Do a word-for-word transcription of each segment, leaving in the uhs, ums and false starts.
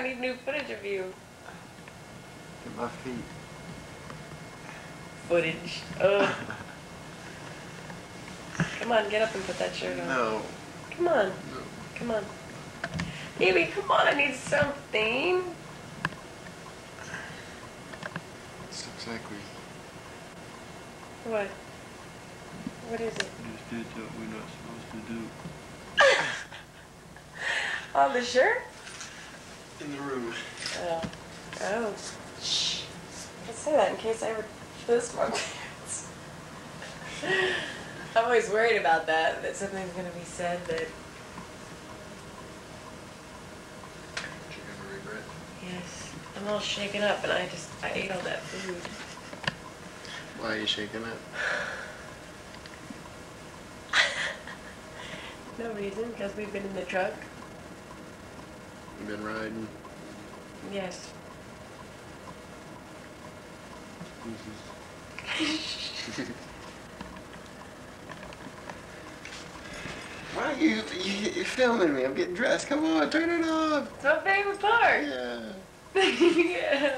I need new footage of you. Get my feet. Footage. Ugh. Come on, get up and put that shirt on. No. Come on. No. Come on. Baby, come on, I need something. This looks like we... What? What is it? just did what we're not supposed to do. On the shirt? In the room. Oh. Oh. Shh. Don't say that in case I ever piss my pants. I'm always worried about that, that something's going to be said that... You're gonna regret. Yes. I'm all shaken up and I just, I ate all that food. Why are you shaking up? No reason, because we've been in the truck. You been riding? Yes. Why are you, you, you're filming me? I'm getting dressed. Come on, turn it off. It's my favorite part. Yeah. Yeah.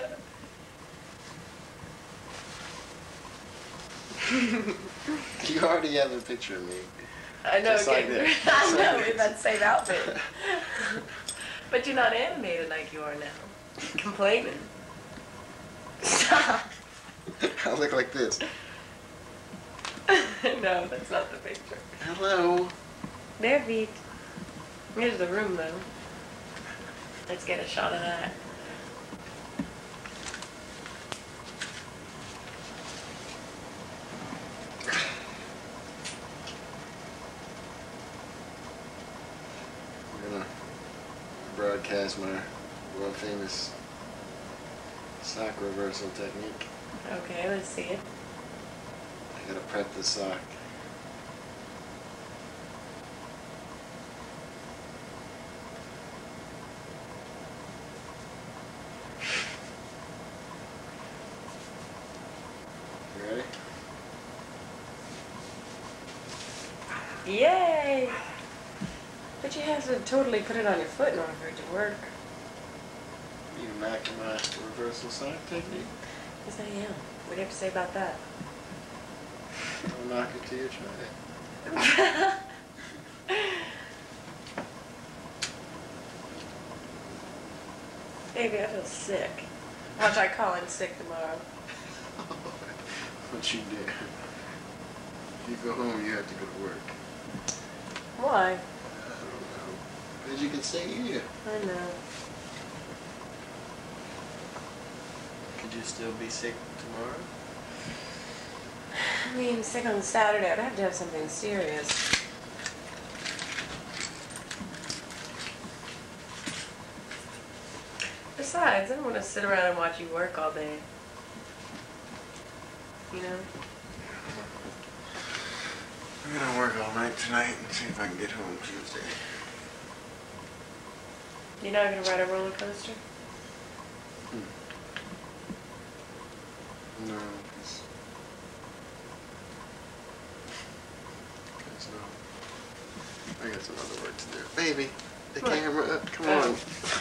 You already have a picture of me. I know, Just like okay. that. I Just know, like in that same outfit. But you're not animated like you are now. Complaining. Stop. I look like this. No, that's not the picture. Hello. Bare feet. Here's the room, though. Let's get a shot of that. We're gonna broadcast my world famous sock reversal technique. Okay, let's see it. I gotta prep the sock. You ready? Yay! But you have to totally put it on your foot in order for it to work. You back to my reversal sock technique? Yes, I am. What do you have to say about that? I'll knock it till you try it. Baby, I feel sick. Watch, I call in sick tomorrow. What you do? If you go home, you have to go to work. Why? I don't know. Because you can stay here. I know. Could you still be sick tomorrow? I mean, sick on Saturday. I'd have to have something serious. Besides, I don't want to sit around and watch you work all day. You know? I'm gonna work all night tonight and see if I can get home Tuesday. You're not going to ride a roller coaster? Hmm. No, because... Because no. I got some other work to do. Baby, the What? camera, come Oh. on.